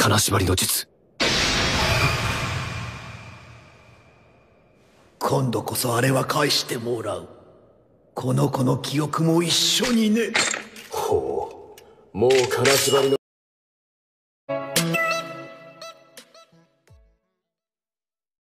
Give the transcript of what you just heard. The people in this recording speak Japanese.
金縛りの術。 今度こそあれは返してもらう。この子の記憶も一緒にね。 ほう、もう金縛りの